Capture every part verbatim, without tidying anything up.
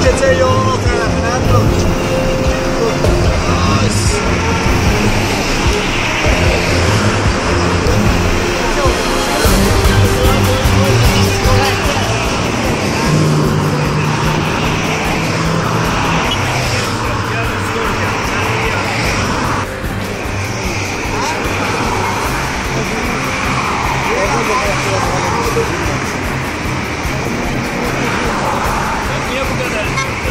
Gece yolun o tarafına dur. Niye bu kadar?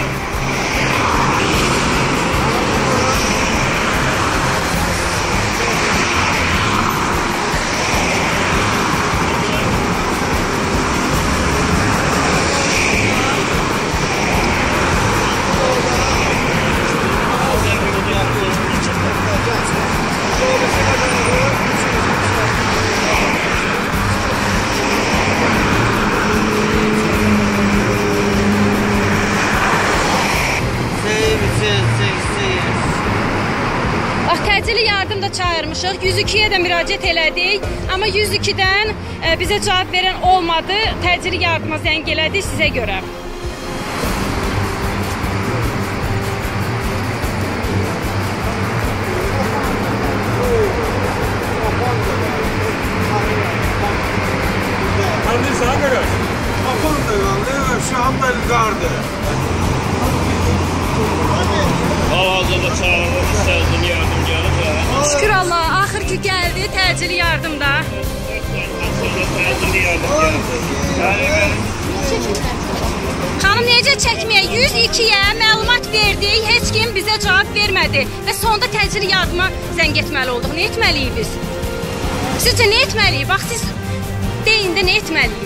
Təcili yardım da çağırmışıq, yüz ikiyə də müraciət elədik, amma yüz ikidən e, bizə cavab verən olmadı, təcili yardıma zəng elədik sizə görə. Anne sana kadar. Aman da lan, şu anda yukarıda. Hal-hazırda çağırılır, istədim yardım gəlib ya. Şükür Allah, axır ki gəldi, təcili yardımda. Təcili yardım gəlib. Xanım, necə çəkməyə? yüz ikiyə məlumat verdik, heç kim bizə cavab vermədi və sonda təcili yardıma zəng etməli olduq. Nə etməliyik biz? Sizcə nə etməliyik? Bax, siz deyin də nə etməliyik?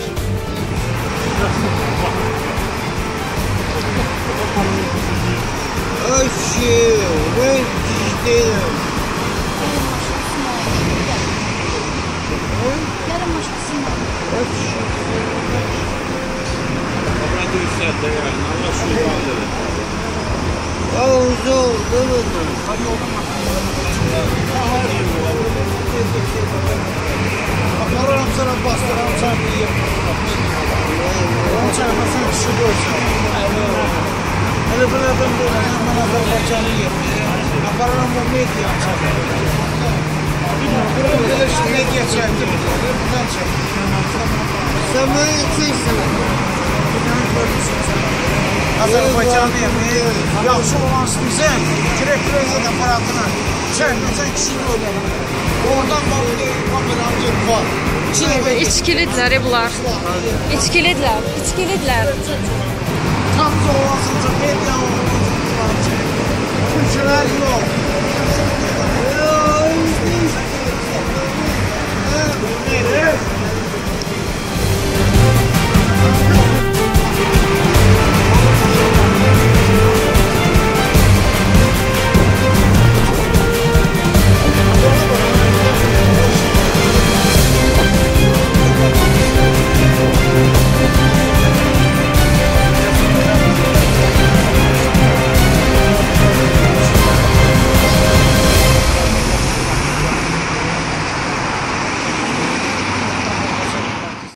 Ayşe, ben gidelim. Yarın başkasına. Hadi yükseldi yani, Allah şu yuvarları. Ağzı oldu mu? Apararım sana, bastırırım sana bir yer. Onun çağırmasını kişi görsen. Hele ben adam böyle hemen Azerbaycan'ı yapıyor. Apararım o medya çağırıyor. Buranın böyle şu medya çekti. Buradan çekti. Sen bana yetişsin. Azerbaycan'ı yapıyor. Yaxşı olan istəyirsən, direkt prezident aparatına çəkməsən kişi görür. Oradan bakıyor, kameranı gelip var. İçkilidirlər bunlar. İçkilidirlər, içkilidirlər. Tam da olasınca medya olasınca. Türkçüler yok.